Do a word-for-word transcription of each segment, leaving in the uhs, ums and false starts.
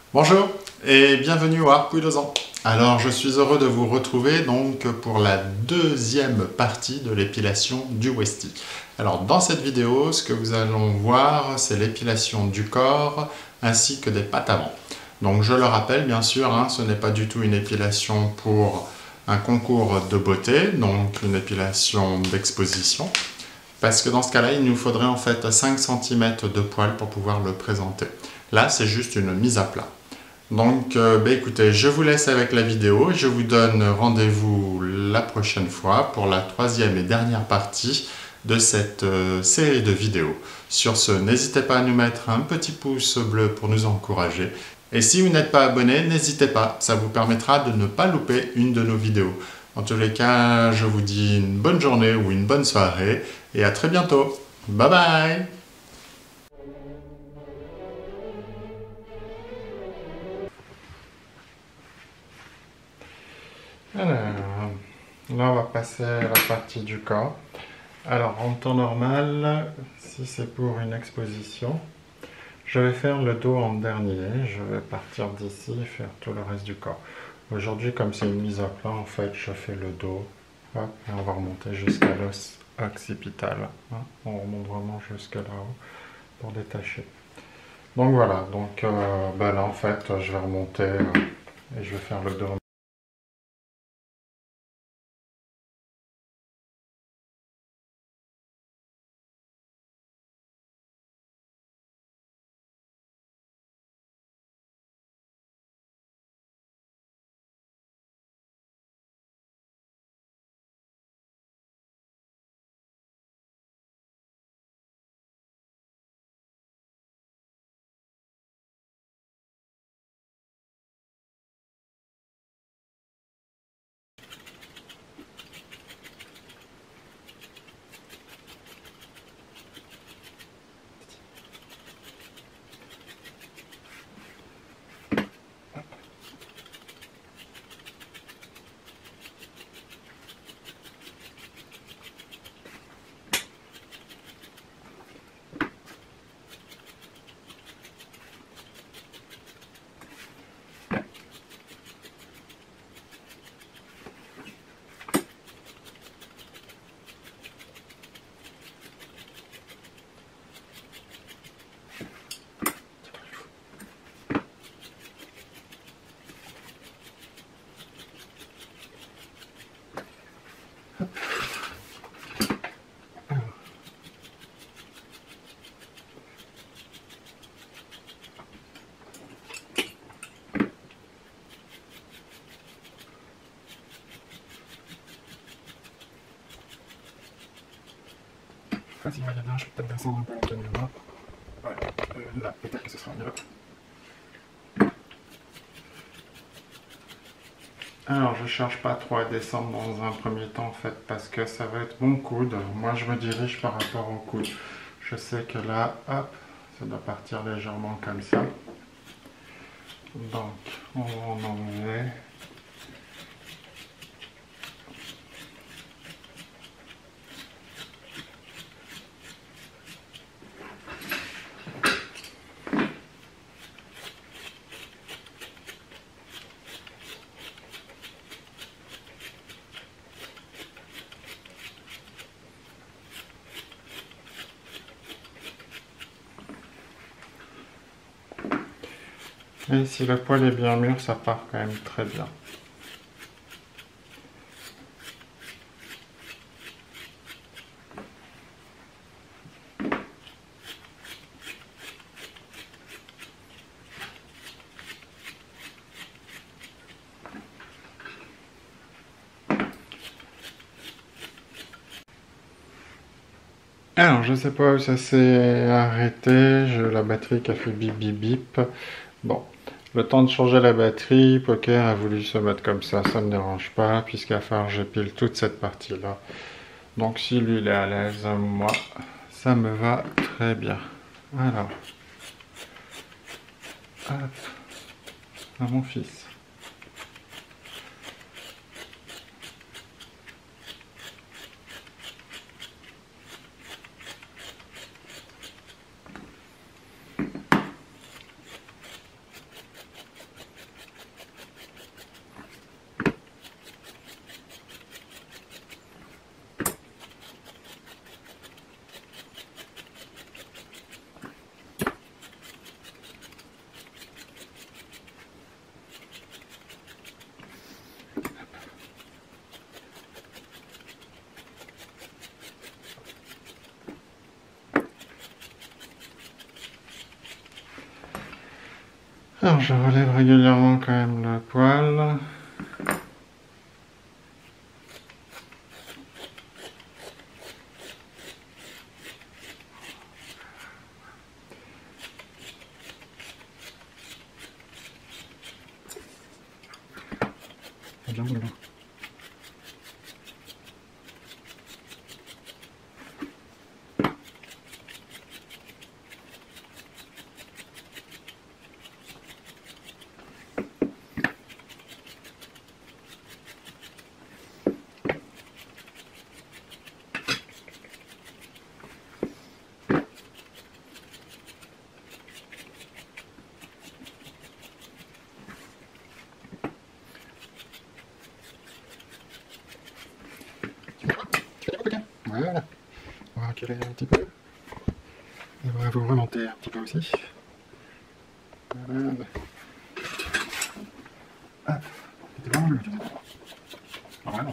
Bonjour et bienvenue au Harpouille deux ans. Alors je suis heureux de vous retrouver donc pour la deuxième partie de l'épilation du Westie. Alors dans cette vidéo, ce que vous allons voir, c'est l'épilation du corps ainsi que des pattes avant. Donc je le rappelle bien sûr, hein, ce n'est pas du tout une épilation pour un concours de beauté, donc une épilation d'exposition. Parce que dans ce cas-là, il nous faudrait en fait cinq centimètres de poils pour pouvoir le présenter. Là, c'est juste une mise à plat. Donc, euh, bah, écoutez, je vous laisse avec la vidéo et je vous donne rendez-vous la prochaine fois pour la troisième et dernière partie de cette euh, série de vidéos. Sur ce, n'hésitez pas à nous mettre un petit pouce bleu pour nous encourager. Et si vous n'êtes pas abonné, n'hésitez pas, ça vous permettra de ne pas louper une de nos vidéos. En tous les cas, je vous dis une bonne journée ou une bonne soirée et à très bientôt. Bye bye! Alors, là on va passer à la partie du corps. Alors en temps normal, si c'est pour une exposition, je vais faire le dos en dernier. Je vais partir d'ici et faire tout le reste du corps. Aujourd'hui, comme c'est une mise à plat, en fait, je fais le dos. Hop, et on va remonter jusqu'à l'os occipital. Hein. On remonte vraiment jusque là-haut pour détacher. Donc voilà, donc euh, ben là en fait, je vais remonter euh, et je vais faire le dos. Vas-y, va, bien, je vais peut-être descendre un peu la caméra. Ouais, euh, là, peut-être que ce sera mieux. Alors, je cherche pas trop à descendre dans un premier temps, en fait, parce que ça va être mon coude. Moi, je me dirige par rapport au coude. Je sais que là, hop, ça doit partir légèrement comme ça. Donc, on va en enlever. Et si le poil est bien mûr, ça part quand même très bien. Alors, je sais pas où ça s'est arrêté. J'ai la batterie qui a fait bip bip bip. Bon, le temps de changer la batterie, Poker a voulu se mettre comme ça, ça me dérange pas, puisqu'il va falloir que j'épile toute cette partie-là. Donc si lui il est à l'aise, moi, ça me va très bien. Alors, hop, à mon fils. Alors je relève régulièrement quand même le poil. Voilà, on va reculer un petit peu. Et on va vous remonter un petit peu aussi. Voilà. Hop, c'était bon, voilà.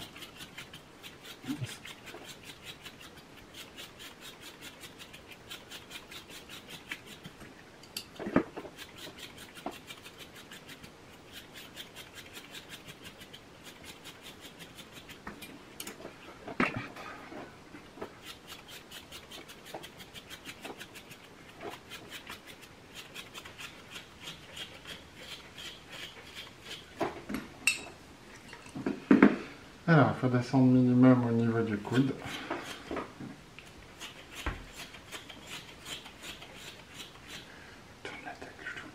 Alors, il faut descendre minimum au niveau du coude. Tourne la tête, chouchou.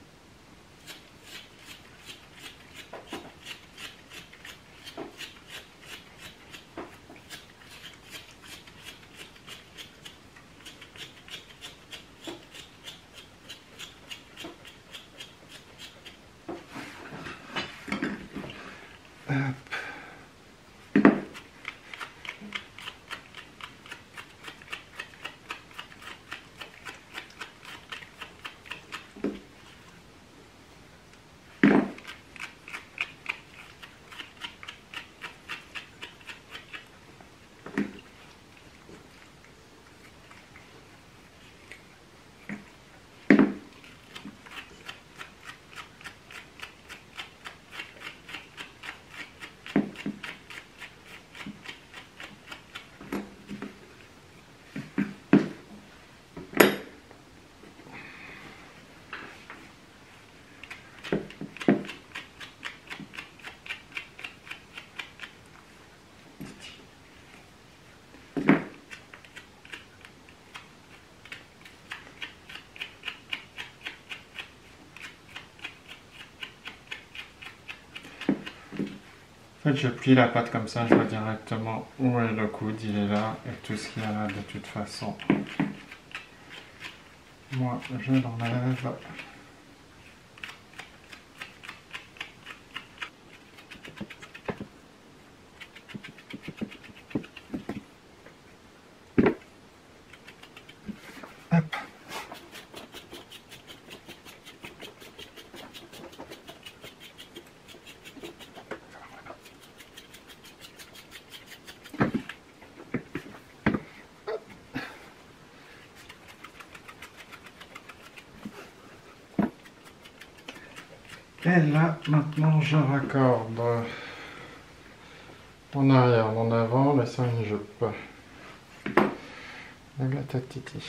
Hop. En fait, je plie la pâte comme ça, je vois directement où est le coude, il est là, et tout ce qu'il y a là, de toute façon, moi, je l'enlève. Hop. Et là, maintenant, je raccorde en arrière, en avant, laissant une jupe. Lève la tête, Titi.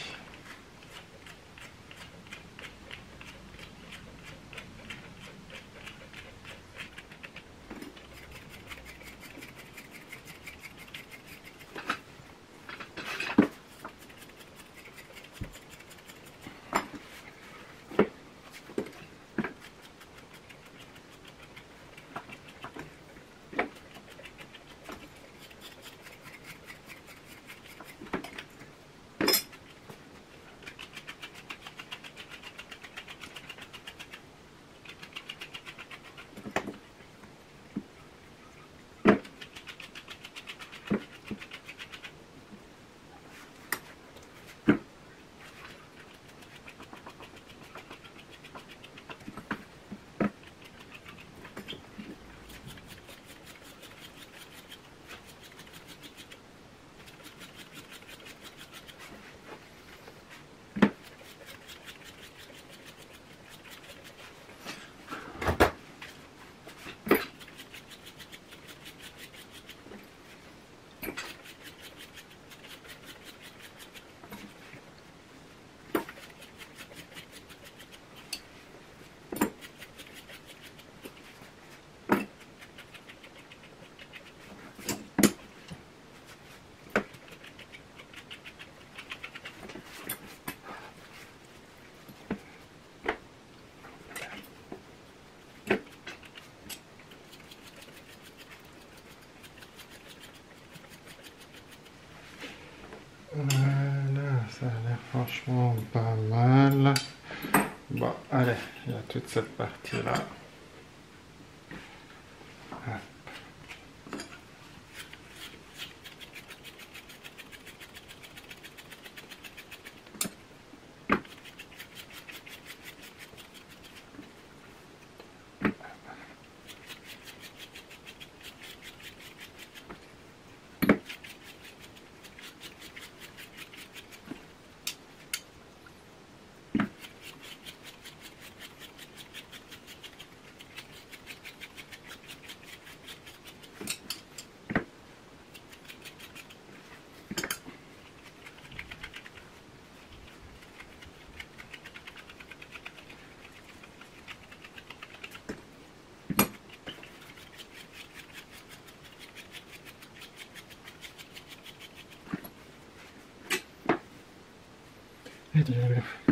franchement pas mal. Bon, allez, il y a toute cette partie-là. Et de...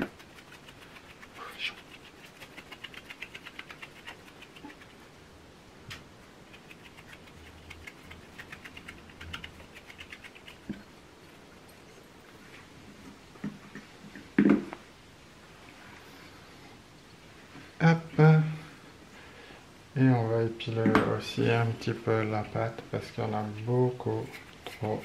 Hop. Et on va épiler aussi un petit peu la pâte parce qu'il y en a beaucoup trop.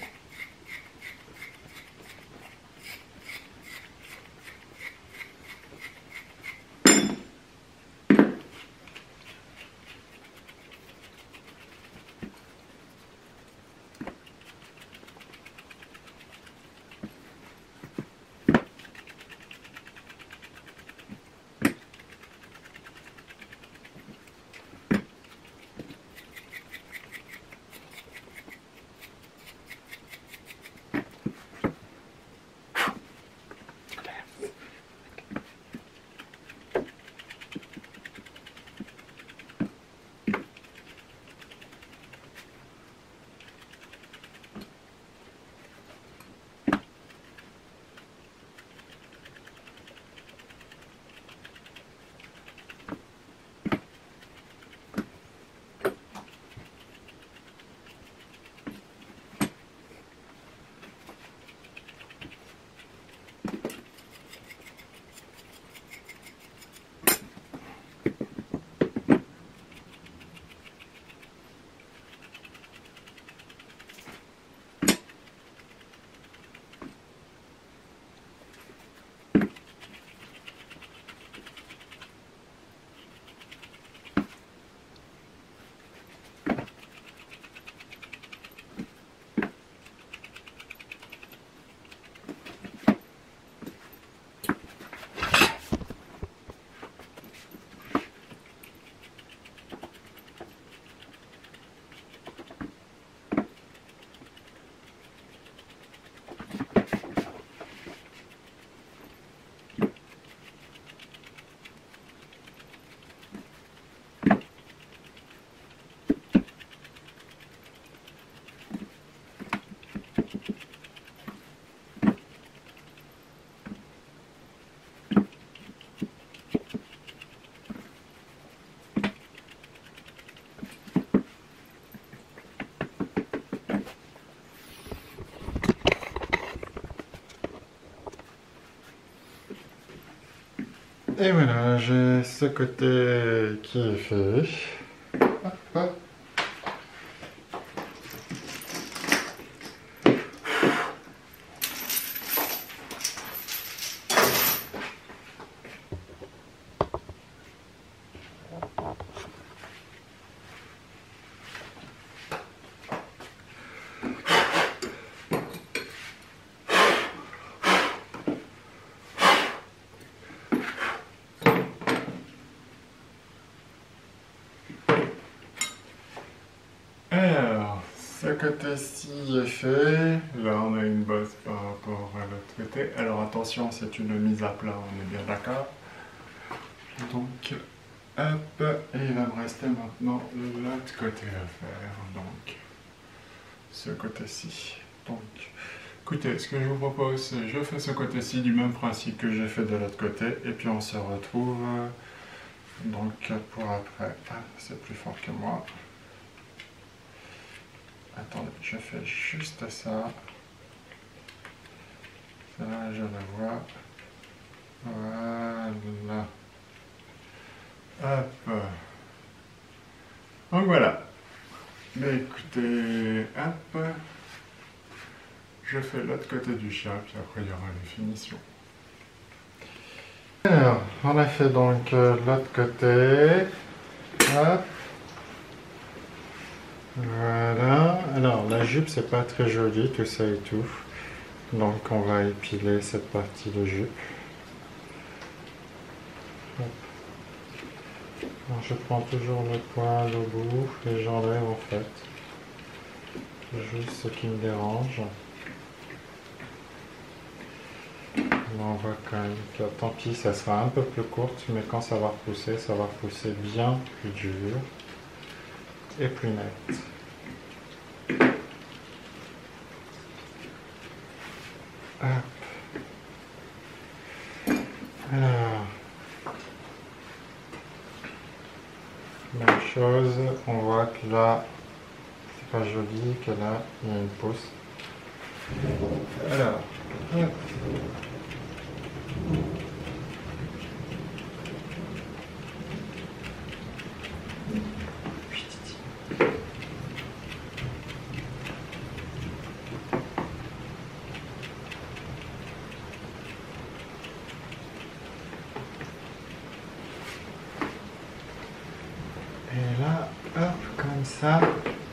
Et voilà, j'ai ce côté qui est fait. Hop, hop. Alors, ce côté-ci est fait. Là, on a une base par rapport à l'autre côté. Alors, attention, c'est une mise à plat, on est bien d'accord. Donc, hop, et il va me rester maintenant l'autre côté à faire. Donc, ce côté-ci. Donc, écoutez, ce que je vous propose, c'est je fais ce côté-ci du même principe que j'ai fait de l'autre côté. Et puis, on se retrouve donc pour après. Ah, c'est plus fort que moi. Attendez, je fais juste ça. Ça, je le vois. Voilà. Hop. Donc voilà. Mais écoutez, hop. Je fais l'autre côté du chat, puis après il y aura les finitions. Alors, on a fait donc euh, l'autre côté. Hop. Voilà. Alors, la jupe, c'est pas très joli, tout ça étouffe. Donc, on va épiler cette partie de jupe. Hop. Alors, je prends toujours le poil au bout et j'enlève en fait juste ce qui me dérange. Là, on voit quand même que, tant pis, ça sera un peu plus courte, mais quand ça va repousser, ça va repousser bien plus dur et plus net. Hop. Alors, même chose, on voit que là, c'est pas joli, que là, il y a une pousse. Alors, hop. Et là, hop, comme ça,